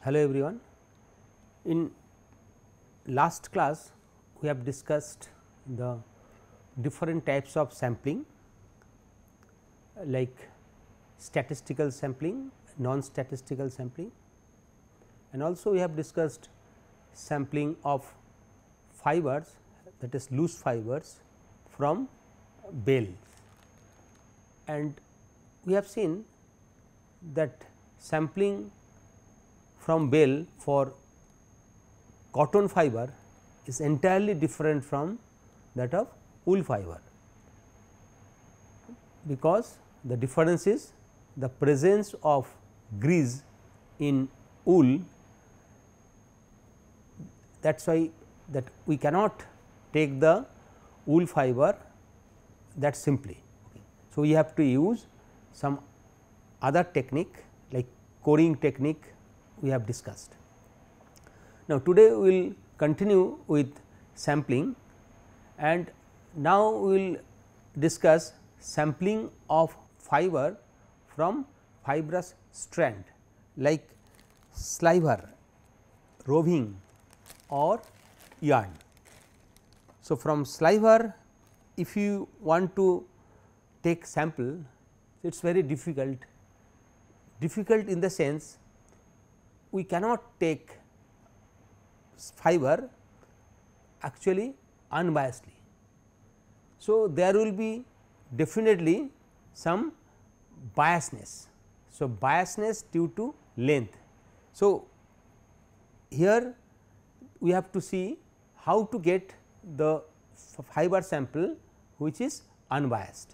Hello everyone. In last class we have discussed the different types of sampling like statistical sampling, non-statistical sampling, and also we have discussed sampling of fibers, that is loose fibers from bales, and we have seen that sampling from bale for cotton fiber is entirely different from that of wool fiber, because the difference is the presence of grease in wool. That is why that we cannot take the wool fiber that simply. So, we have to use some other technique like coring technique we have discussed. Now, today we will continue with sampling, and now we will discuss sampling of fiber from fibrous strand like sliver, roving or yarn. So, from sliver, if you want to take sample, it is very difficult in the sense we cannot take fiber actually unbiasedly. So, there will be definitely some biasness. So, biasness due to length. So, here we have to see how to get the fiber sample which is unbiased.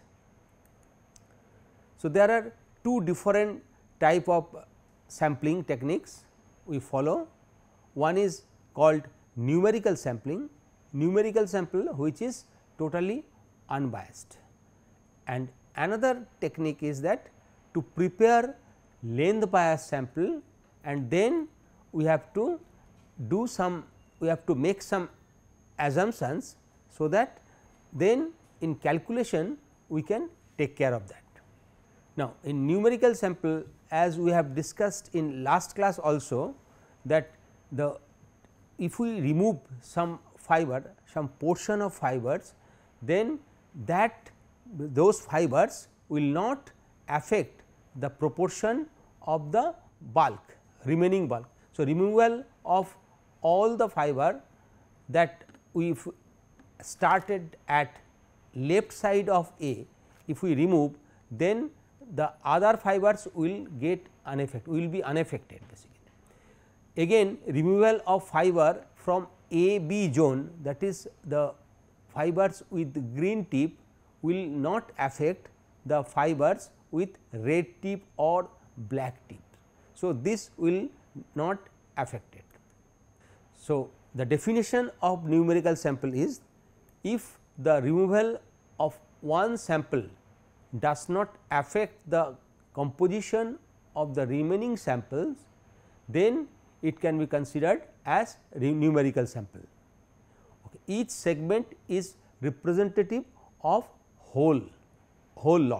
So, there are two different type of sampling techniques we follow. One is called numerical sampling, which is totally unbiased, and another technique is that to prepare length bias sample, and then we have to do some, we have to make some assumptions, so that then in calculation we can take care of that. Now, in numerical sample, as we have discussed in last class also, that the if we remove some fiber, some portion of fibers, then that those fibers will not affect the proportion of the bulk, remaining bulk. So, removal of all the fiber that we started at left side of A, if we remove, then the other fibers will get unaffected, will be unaffected basically. Again, removal of fiber from A B zone, that is the fibers with green tip will not affect the fibers with red tip or black tip. So, this will not affect it. So, the definition of numerical sample is, if the removal of one sample does not affect the composition of the remaining samples, then it can be considered as numerical sample. Okay. Each segment is representative of whole lot.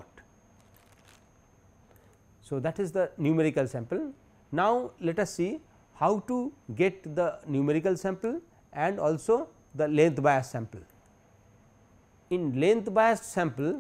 So, that is the numerical sample. Now, let us see how to get the numerical sample and also the length bias sample. In length biased sample,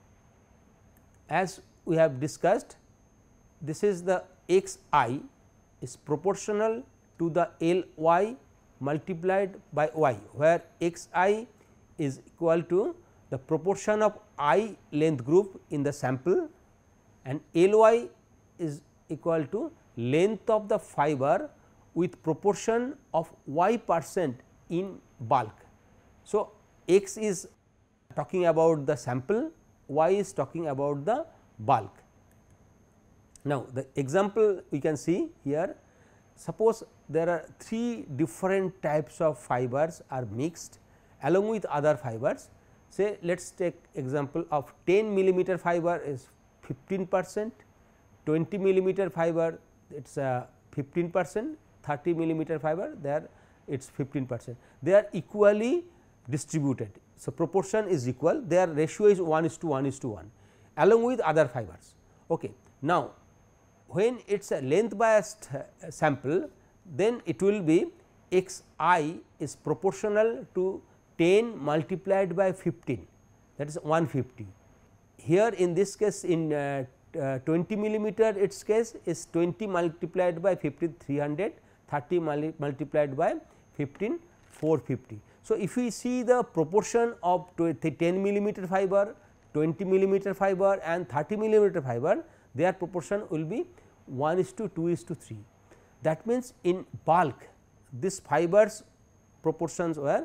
as we have discussed, this is the x I is proportional to the L y multiplied by y, where x I is equal to the proportion of I length group in the sample, and L y is equal to length of the fiber with proportion of y% in bulk. So, x is talking about the sample, y is talking about the bulk. Now, the example we can see here, suppose there are 3 different types of fibers are mixed along with other fibers. Say let us take example of 10 millimeter fiber is 15%, 20 millimeter fiber it is 15%, 30 millimeter fiber there it is 15%. They are equally distributed. So, proportion is equal, their ratio is 1:1:1 along with other fibers. Okay. Now, when it is a length biased sample, then it will be x I is proportional to 10 multiplied by 15, that is 150. Here in this case in 20 millimeter, its case is 20 multiplied by 15 300, 30 multiplied by 15 450. So, if we see the proportion of 10 millimeter fiber, 20 millimeter fiber and 30 millimeter fiber, their proportion will be 1:2:3. That means, in bulk this fibers proportions were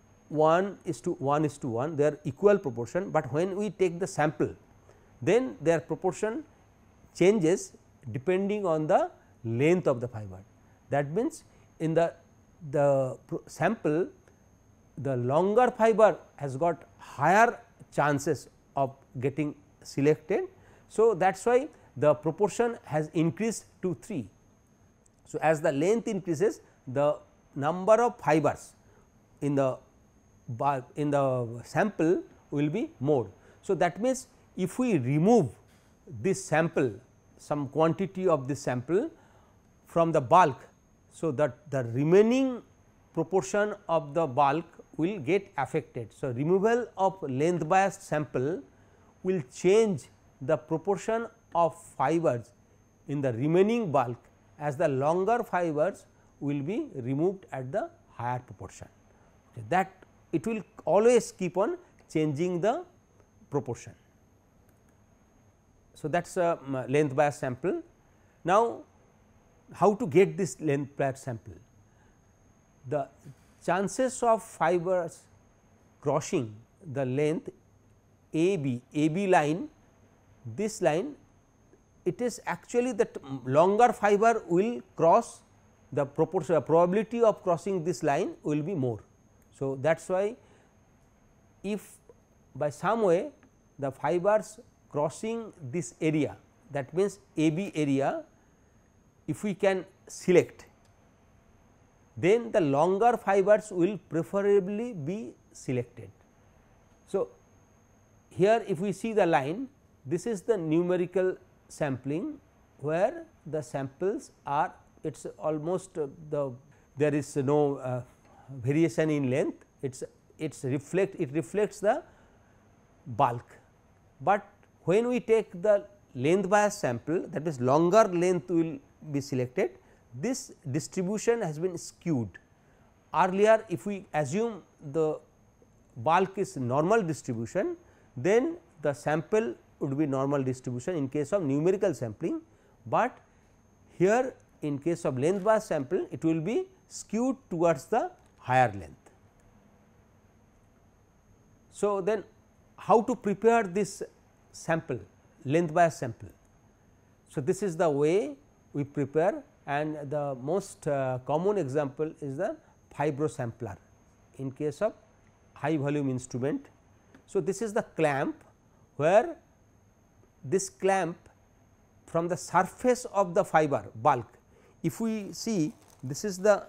1:1:1, they are equal proportion, but when we take the sample, then their proportion changes depending on the length of the fiber. That means, in the sample, the longer fiber has got higher chances of getting selected. So, that is why the proportion has increased to 3. So, as the length increases, the number of fibers in the sample will be more. So, that means, if we remove this sample, some quantity of this sample from the bulk, so that the remaining proportion of the bulk will get affected. So, removal of length biased sample will change the proportion of fibers in the remaining bulk, as the longer fibers will be removed at the higher proportion. Okay, that it will always keep on changing the proportion. So, that is a length bias sample. Now, how to get this length bias sample? The chances of fibers crossing the length AB line, this line, it is actually that longer fiber will cross the proportion, probability of crossing this line will be more. So, that is why if by some way the fibers crossing this area, that means AB area, if we can select, then the longer fibers will preferably be selected. So, here if we see the line, this is the numerical sampling, where the samples are, it is almost there is no variation in length, it reflects the bulk. But when we take the length bias sample, that is longer length will be selected, this distribution has been skewed. Earlier, if we assume the bulk is normal distribution, then the sample would be normal distribution in case of numerical sampling, but here in case of length bias sample, it will be skewed towards the higher length. So, then how to prepare this sample, length bias sample? So, this is the way we prepare, and the most common example is the fibro sampler in case of high volume instrument. So, this is the clamp, where this clamp from the surface of the fiber bulk, if we see, this is the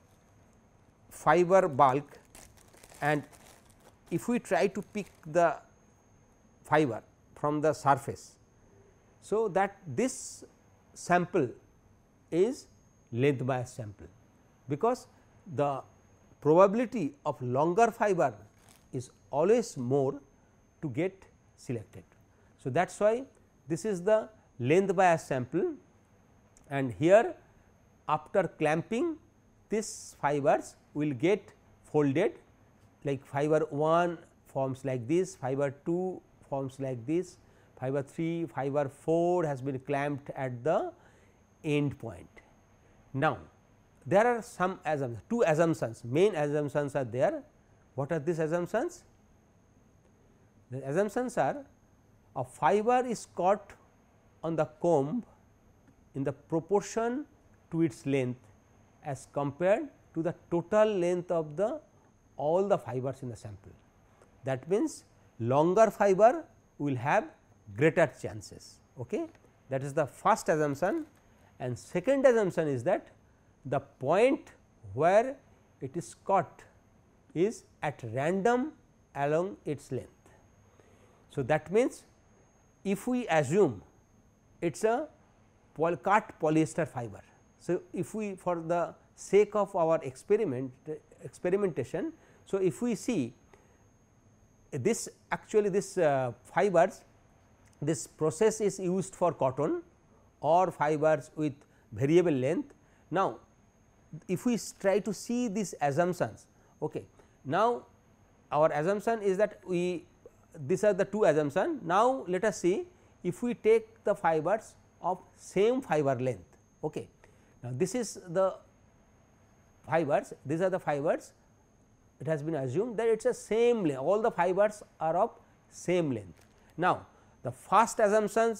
fiber bulk, and if we try to pick the fiber from the surface, so that this sample is length bias sample, because the probability of longer fiber is always more to get selected. So, that is why this is the length bias sample, and here after clamping, this fibers will get folded, like fiber 1 forms like this, fiber 2 forms like this, fiber 3, fiber 4 has been clamped at the end point. Now, there are some assumptions, two assumptions, main assumptions are there. What are these assumptions? The assumptions are, a fiber is caught on the comb in the proportion to its length as compared to the total length of the all the fibers in the sample. That means, longer fiber will have greater chances. Okay? That is the first assumption, and second assumption is that the point where it is caught is at random along its length. So, that means, if we assume it is a cut polyester fiber. So, if we for the sake of our experimentation, so if we see this actually this fibers, this process is used for cotton or fibers with variable length. Now, if we try to see these assumptions, okay, now our assumption is that these are the two assumptions. Now, let us see if we take the fibers of same fiber length. Okay. Now, this is the fibers, these are the fibers, it has been assumed that it is a same length, all the fibers are of same length. Now, the first assumption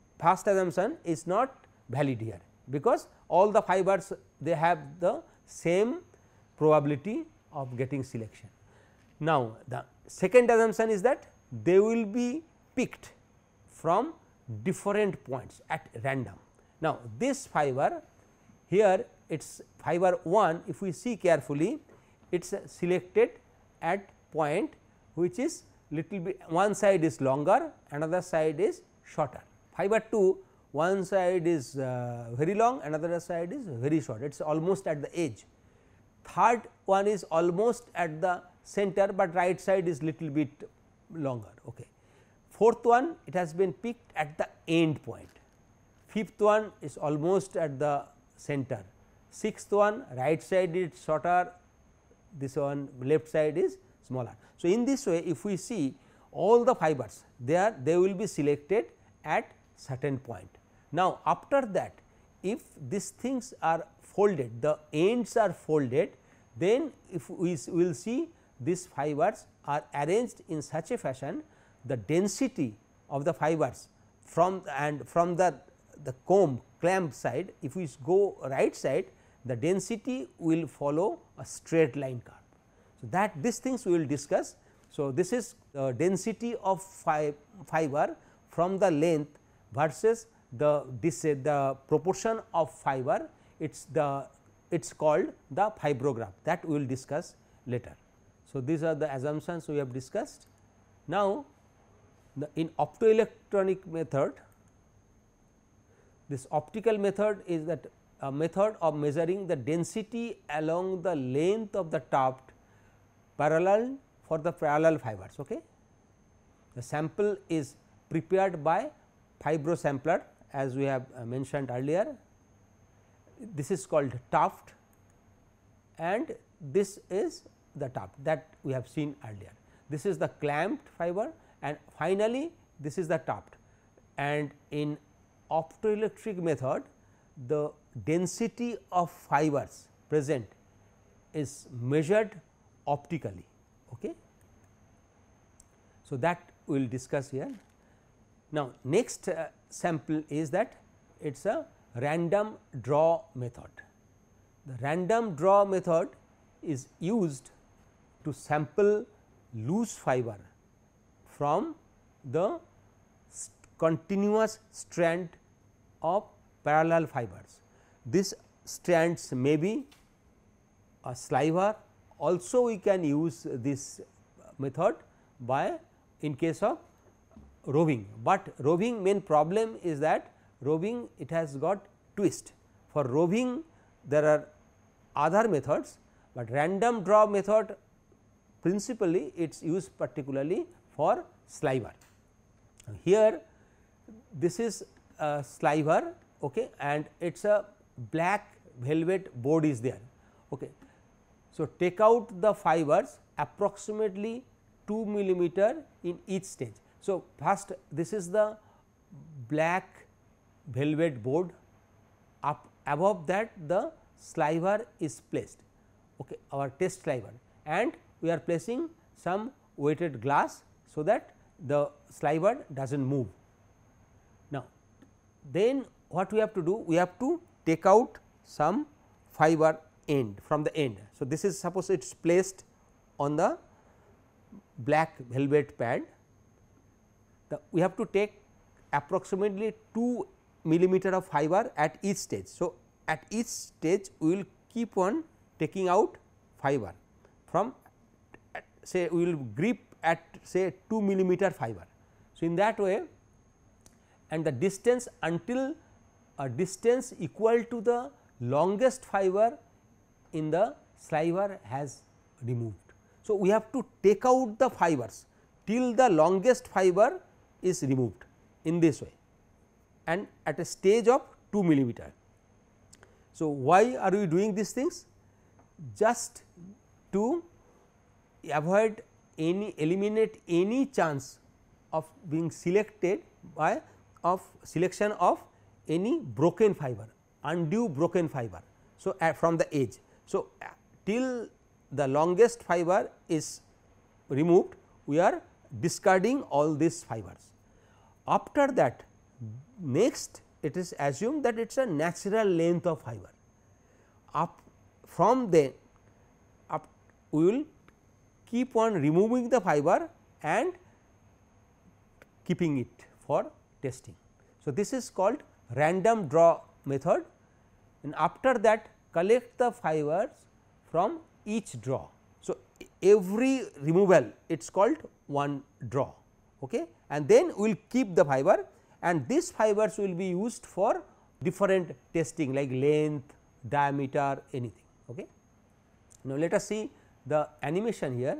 is not valid here, because all the fibers they have the same probability of getting selection. Now, the second assumption is that they will be picked from different points at random. Now, this fiber here it is fiber 1, if we see carefully, it is selected at point which is little bit, one side is longer, another side is shorter. Fiber 2, one side is very long, another side is very short, it is almost at the edge. Third one is almost at the center, but right side is little bit longer. Okay. Fourth one, it has been picked at the end point. Fifth one is almost at the center. Sixth one, right side is shorter, this one left side is smaller. So, in this way, if we see all the fibers, they will be selected at certain point. Now, after that, if these things are folded, the ends are folded, then if we will see these fibers are arranged in such a fashion, the density of the fibers from the comb clamp side, if we go right side, the density will follow a straight line curve. So, that these things we will discuss. So, this is the density of fiber from the length versus the proportion of fiber, it is called the fibrograph, that we will discuss later. So, these are the assumptions we have discussed. Now, in optoelectronic method, this optical method is that a method of measuring the density along the length of the tuft parallel for the parallel fibers. Okay. The sample is prepared by fibrosampler, as we have mentioned earlier. This is called tuft and this is the tuft that we have seen earlier. This is the clamped fiber and finally, this is the tuft, and in optoelectric method the density of fibers present is measured optically. Okay. So, that we will discuss here. Now, next sample is that it is a random draw method. The random draw method is used to sample loose fiber from the continuous strand of parallel fibers. These strands may be a sliver, also we can use this method by in case of roving, but roving main problem is that roving it has got twist. For roving there are other methods, but random draw method principally it is used particularly for sliver. Here this is a sliver, okay, and it is a black velvet board is there. Okay. So, take out the fibers approximately 2 millimeter in each stage. So, first this is the black velvet board, up above that the sliver is placed, okay, our test sliver, and we are placing some weighted glass, so that the sliver does not move. Now, then what we have to do? We have to take out some fiber end from the end. So, this is suppose it is placed on the black velvet pad. We have to take approximately 2 millimeter of fiber at each stage. So, at each stage we will keep on taking out fiber from say we will grip at say 2 millimeter fiber. So, in that way, and the distance until a distance equal to the longest fiber in the sliver has removed. So, we have to take out the fibers till the longest fiber is removed in this way and at a stage of 2 millimeter. So, why are we doing these things? Just to avoid eliminate any chance of being selected by selection of any broken fiber, undue broken fiber. So, from the edge. So, till the longest fiber is removed, we are discarding all these fibers. After that, next it is assumed that it is a natural length of fiber. From then we will keep on removing the fiber and keeping it for testing. So, this is called random draw method, and after that collect the fibers from each draw. So, every removal it is called one draw, okay? And then we will keep the fiber, and these fibers will be used for different testing like length, diameter, anything. Okay. Now, let us see the animation here.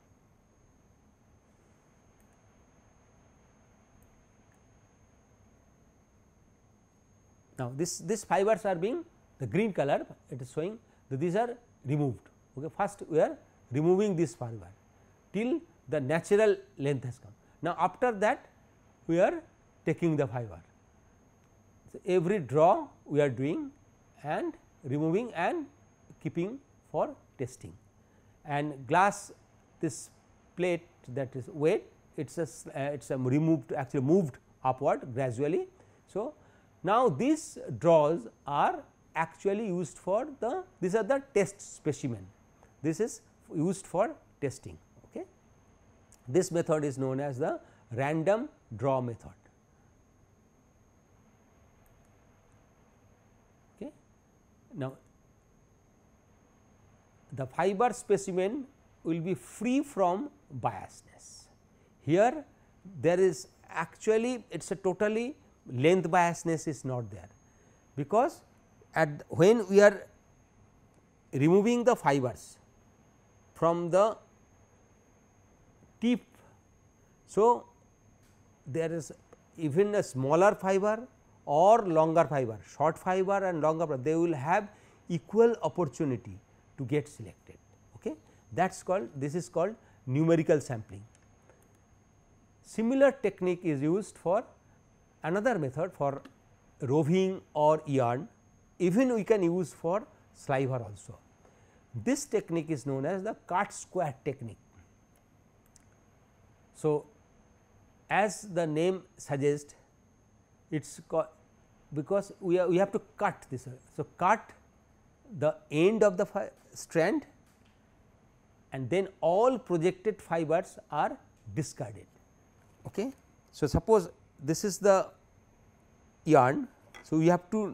Now, these fibers are being the green color, it is showing that these are removed. Okay. First we are removing this fiber till the natural length has come. Now, after that we are taking the fiber. So, every draw we are doing and removing and keeping for testing, and glass, this plate that is wet, it is a removed, actually moved upward gradually. So, now these draws are actually used for the, these are the test specimen, this is used for testing. Okay. This method is known as the random draw method. Okay. Now, the fiber specimen will be free from biasness. Here there is actually, it is a totally length biasness is not there, because at when we are removing the fibers from the tip. So, there is even a smaller fiber or longer fiber, short fiber and longer fiber, they will have equal opportunity to get selected. Okay. That is called, this is called numerical sampling. Similar technique is used for another method for roving or yarn, even we can use for sliver also. This technique is known as the cut square technique. So, as the name suggests, it is because we have to cut this. So, cut the end of the strand and then all projected fibers are discarded. Okay. So, suppose this is the yarn. So, we have to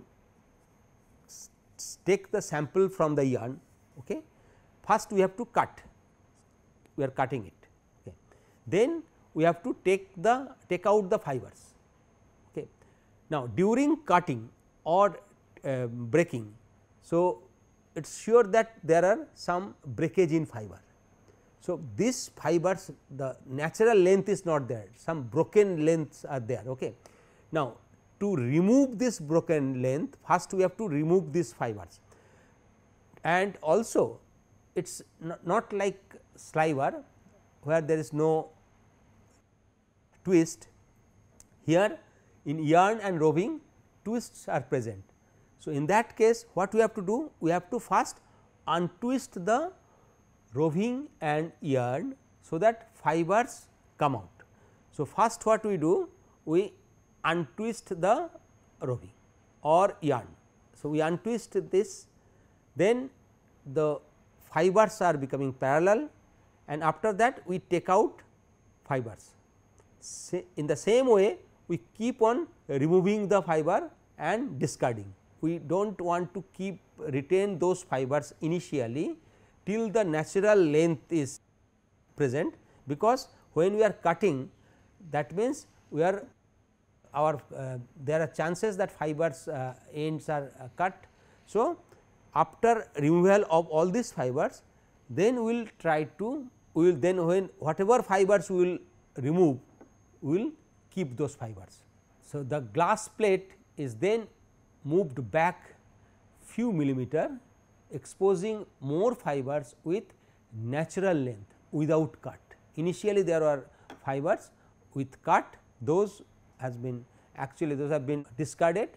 take the sample from the yarn. Okay. First we have to cut, we are cutting it. Okay. Then we have to take out the fibers. Okay. Now, during cutting or breaking, so it is sure that there are some breakage in fiber. So, these fibers, the natural length is not there, some broken lengths are there. Okay. Now, to remove this broken length, first we have to remove these fibers, and also it is not like sliver where there is no twist. Here in yarn and roving, twists are present. So, in that case what we have to do? We have to first untwist the roving and yarn, so that fibers come out. So, first what we do? We untwist the roving or yarn. So, we untwist this, then the fibers are becoming parallel, and after that we take out fibers. In the same way we keep on removing the fiber and discarding. We do not want to retain those fibers initially till the natural length is present, because when we are cutting, that means we are our there are chances that fibers ends are cut. So, after removal of all these fibers, then we will try to we will then when whatever fibers we will remove, we will keep those fibers. So, the glass plate is then moved back few millimeter, exposing more fibers with natural length without cut. Initially there were fibers with cut, those has been actually those have been discarded.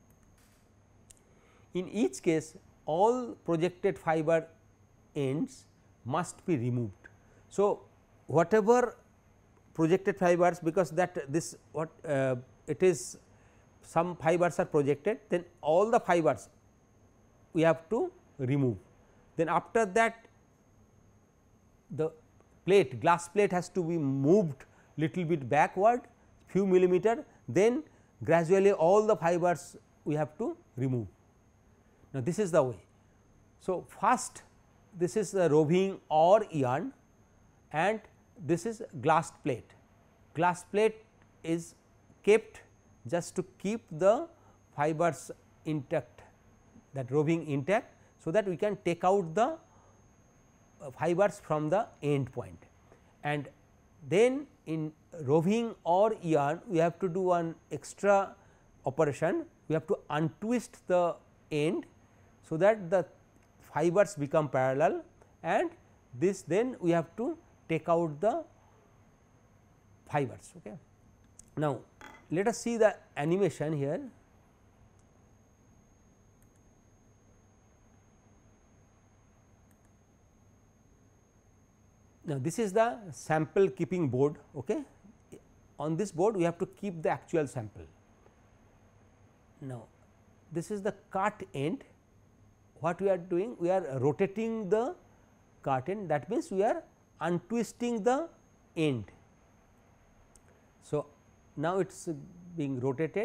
In each case all projected fiber ends must be removed. So, whatever projected fibers, because that this what it is some fibers are projected, then all the fibers we have to remove. Then after that the plate glass plate has to be moved little bit backward few millimeter, then gradually all the fibers we have to remove. Now, this is the way. So, first this is the roving or yarn and this is glass plate. Glass plate is kept just to keep the fibers intact, that roving intact, so that we can take out the fibers from the end point. And then in roving or yarn we have to do one extra operation, we have to untwist the end, so that the fibers become parallel, and this then we have to take out the fibers. Okay. Now, let us see the animation here. Now, this is the sample keeping board. Okay. On this board we have to keep the actual sample. Now, this is the cut end. What we are doing? We are rotating the cut end, that means we are untwisting the end. So, now it is being rotated.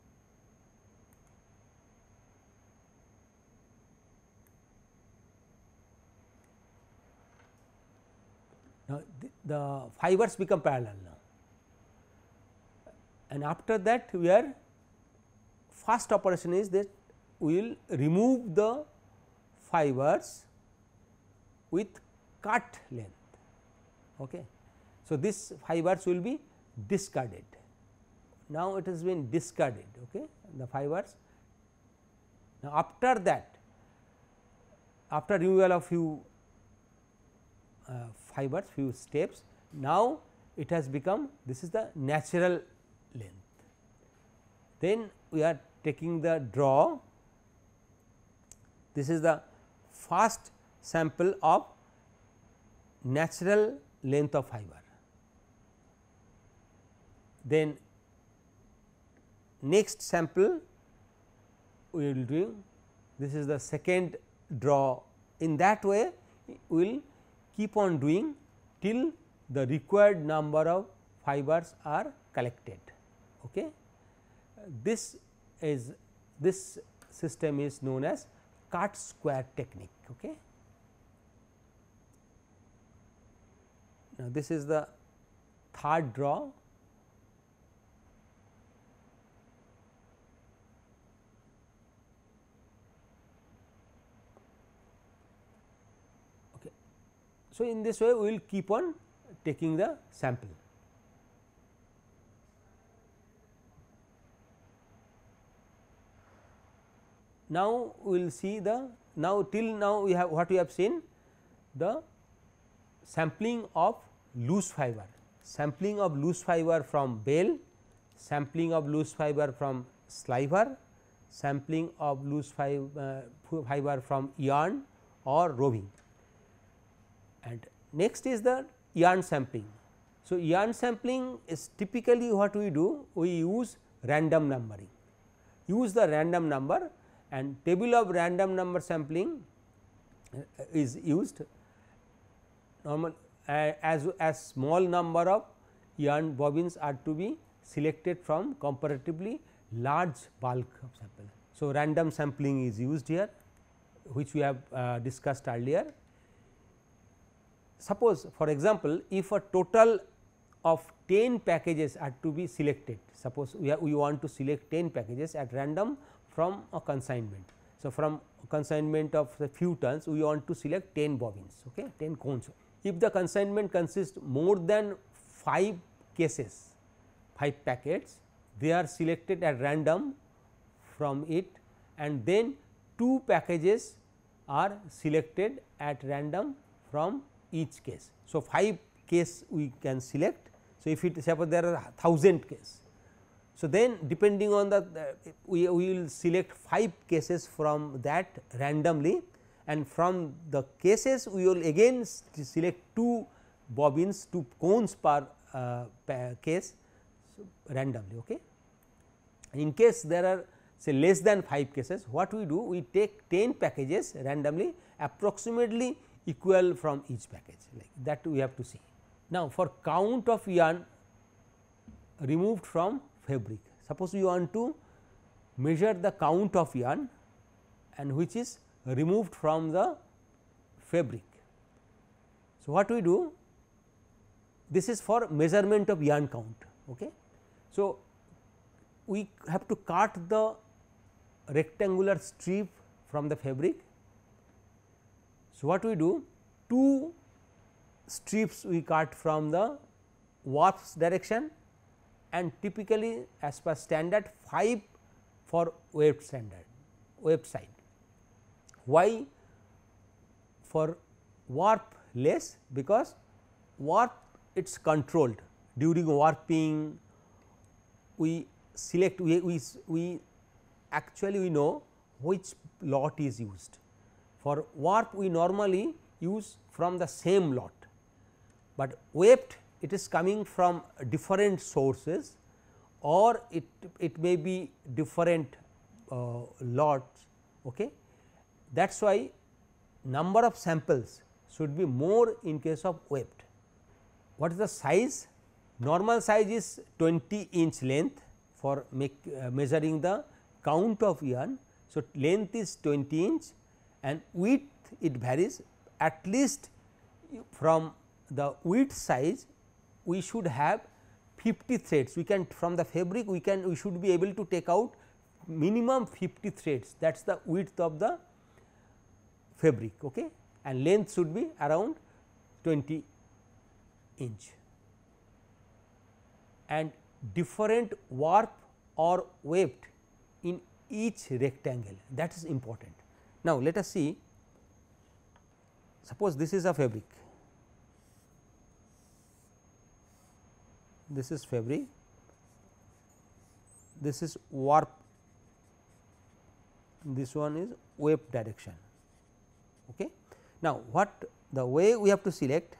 Now, the fibers become parallel now, and after that we are first operation is that we will remove the fibers with cut length. Okay. So, this fibers will be discarded. Now, it has been discarded, okay, the fibers. Now, after that, after removal of few fibers, few steps, now it has become, this is the natural length. Then we are taking the draw, this is the first sample of natural length of fiber. Then next sample we will do, this is the second draw. In that way we will keep on doing till the required number of fibers are collected. Okay. This system is known as cut square technique. Okay. Now, this is the third draw. Okay. So, in this way we will keep on taking the sample. Now, we will see the till now we have what we have seen, the sampling of loose fiber, sampling of loose fiber from bale, sampling of loose fiber from sliver, sampling of loose fiber from yarn or roving. And next is the yarn sampling. So, yarn sampling is typically what we do, we use random numbering, use the random number, and table of random number sampling is used. Normal as small number of yarn bobbins are to be selected from comparatively large bulk of sample. So, random sampling is used here, which we have discussed earlier. Suppose for example, if a total of 10 packages are to be selected. Suppose we want to select 10 packages at random from a consignment. So, from consignment of a few tons we want to select 10 bobbins, okay, 10 cones. If the consignment consists more than 5 cases, 5 packets, they are selected at random from it, and then 2 packages are selected at random from each case. So, 5 case we can select. So, if it suppose there are 1000 cases, so then depending on the we will select 5 cases from that randomly, and from the cases we will again select 2 bobbins, 2 cones per case randomly. Okay. In case there are say less than 5 cases, what we do, we take 10 packages randomly approximately equal from each package, like that we have to see. Now, for count of yarn removed from fabric, suppose we want to measure the count of yarn and which is removed from the fabric. So, what we do, this is for measurement of yarn count. Okay. So, we have to cut the rectangular strip from the fabric. So, what we do, 2 strips we cut from the warp's direction, and typically as per standard 5 for weft standard, weft side. Why for warp less? Because warp it is controlled. During warping we select, we actually we know which lot is used. For warp we normally use from the same lot, but weft it is coming from different sources, or it may be different lots. Okay. That is why number of samples should be more in case of weft. What is the size? Normal size is 20-inch length for measuring the count of yarn. So, length is 20-inch and width it varies, at least from the width size we should have 50 threads. We can from the fabric we should be able to take out minimum 50 threads, that is the width of the fabric, okay, and length should be around 20 inch, and different warp or weft in each rectangle, that is important. Now, let us see, suppose this is a fabric, this is fabric, this is warp, this one is weft direction. Okay. Now, what the way we have to select,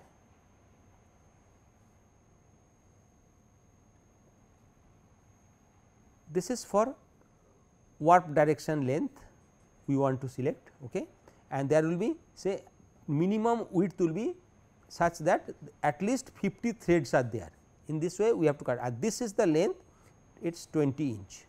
this is for warp direction length we want to select, okay, and there will be say minimum width will be such that at least 50 threads are there. In this way we have to cut, and this is the length, it is 20 inch.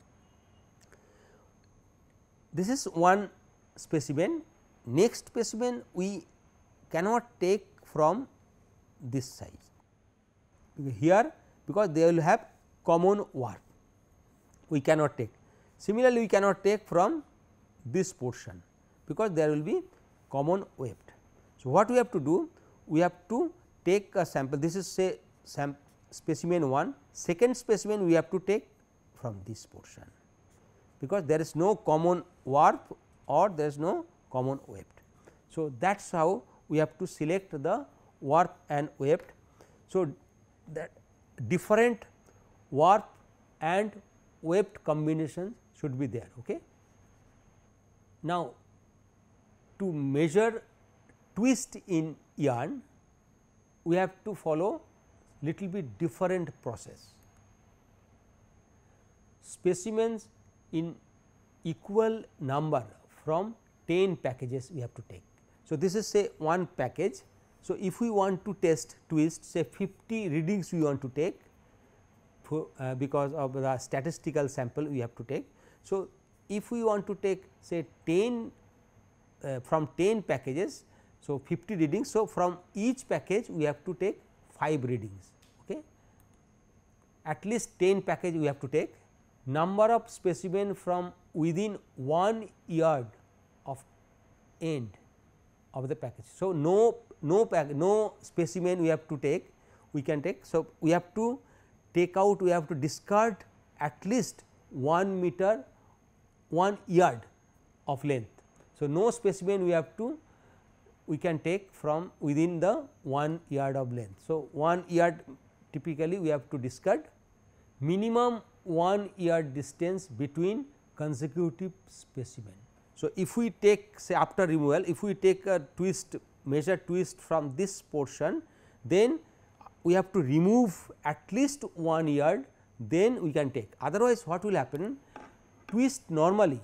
This is one specimen. Next specimen we cannot take from this size here, because they will have common warp, we cannot take. Similarly, we cannot take from this portion, because there will be common weft. So, what we have to do? We have to take a sample, this is say specimen 1, second specimen we have to take from this portion, because there is no common warp or there is no common weft. So, that is how we have to select the warp and weft. So, that different warp and weft combinations should be there. Okay. Now, to measure twist in yarn, we have to follow little bit different process. Specimens in equal number from 10 packages we have to take. So, this is say one package. So, if we want to test twist, say 50 readings we want to take for, because of the statistical sample we have to take. So, if we want to take say 10 from 10 packages, so 50 readings. So, from each package we have to take 5 readings. Okay. at least 10 package we have to take. Number of specimen from within 1 yard of end of the package. So, no specimen we have to take, we can take. So, we have to take out, we have to discard at least 1 meter 1 yard of length. So, no specimen we can take from within the 1 yard of length. So, 1 yard typically we have to discard. Minimum 1 yard distance between consecutive specimen. So, if we take, say, after removal, if we take a twist, measure twist from this portion, then we have to remove at least 1 yard, then we can take. Otherwise, what will happen? Twist normally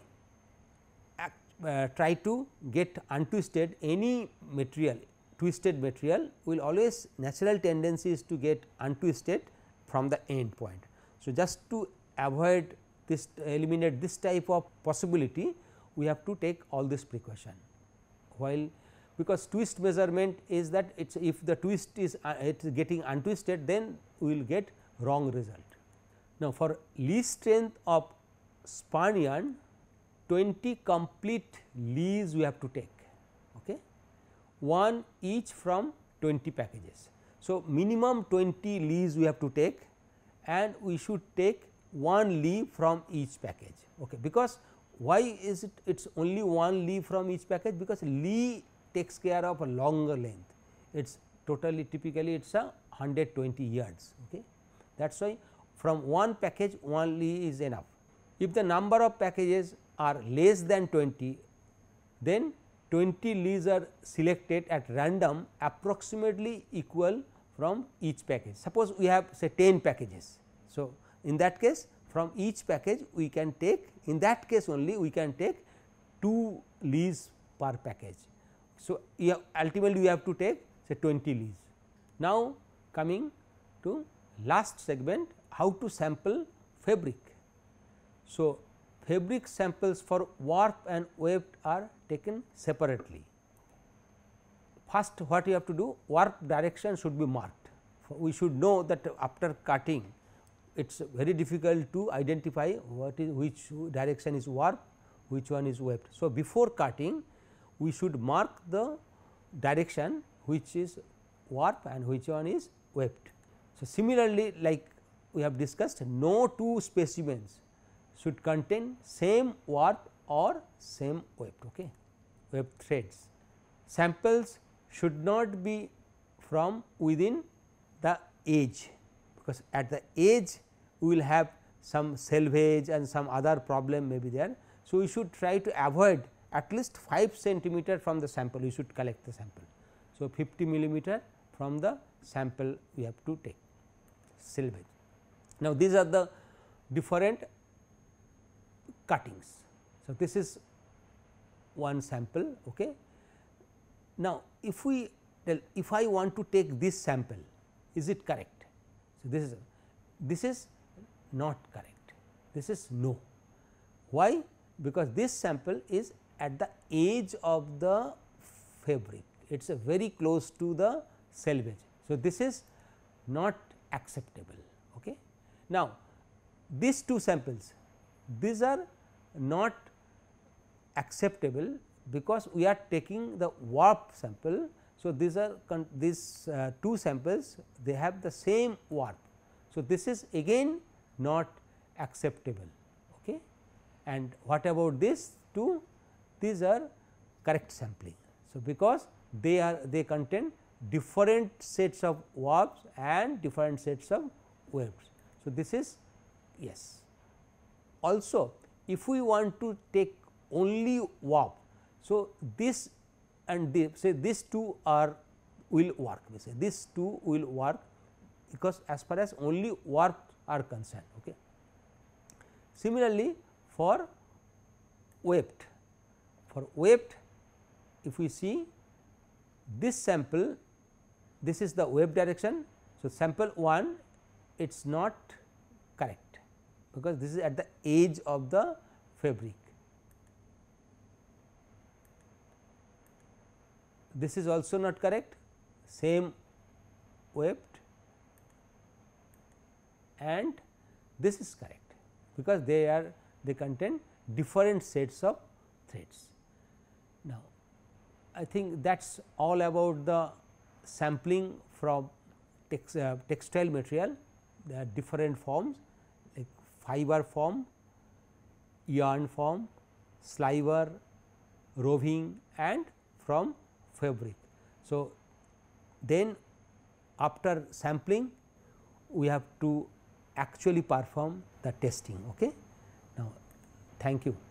try to get untwisted any material, twisted material will always, natural tendency is to get untwisted from the end point. So, just to avoid this, eliminate this type of possibility, we have to take all this precaution. While, because twist measurement is that it's, if the twist is it is getting untwisted, then we will get wrong result. Now, for least strength of spun yarn, 20 complete leaves we have to take, okay, 1 each from 20 packages. So, minimum 20 leaves we have to take, and we should take 1 leaf from each package, okay. Because why is it, it is only 1 leaf from each package? Because leaf takes care of a longer length, it is totally, typically it is a 120 yards, okay. That is why from 1 package 1 leaf is enough. If the number of packages are less than 20, then 20 leaves are selected at random approximately equal from each package. Suppose we have, say, 10 packages. So, in that case from each package we can take, in that case only we can take 2 leaves per package. So, ultimately we have to take, say, 20 leaves. Now, coming to last segment, how to sample fabric. So, fabric samples for warp and weft are taken separately. First, what you have to do, warp direction should be marked. We should know that after cutting, it is very difficult to identify what is, which direction is warp, which one is weft. So, before cutting we should mark the direction which is warp and which one is weft. So, similarly, like we have discussed, no 2 specimens should contain same warp or same weft, okay, weft threads. Samples should not be from within the edge, because at the edge we will have some selvage and some other problem may be there. So, we should try to avoid at least 5 centimeter from the sample, we should collect the sample. So, 50 millimeter from the sample we have to take selvage. Now, these are the different cuttings. So, this is one sample. Okay. Now, if we tell, if I want to take this sample, is it correct? So, this is not correct, this is no. Why? Because this sample is at the edge of the fabric, it is very close to the selvage. So, this is not acceptable. Okay. Now, these 2 samples, these are not acceptable because we are taking the warp sample. So, these are these 2 samples, they have the same warp. So, this is again not acceptable. Okay. And what about this 2? These are correct sampling. So, because they contain different sets of warps and different sets of wefts. So, this is yes. Also, if we want to take only warp, so this and this, say these 2 are will work, we say these 2 will work, because as far as only warp are concerned. Okay. Similarly, for weft, if we see this sample, this is the weft direction. So, sample 1 it is not correct, because this is at the edge of the fabric. This is also not correct, same weft, and this is correct, because they contain different sets of threads. Now, I think that is all about the sampling from textile material. There are different forms like fiber form, yarn form, sliver, roving and from fabric. So, then after sampling we have to actually perform the testing. Okay. Now, thank you.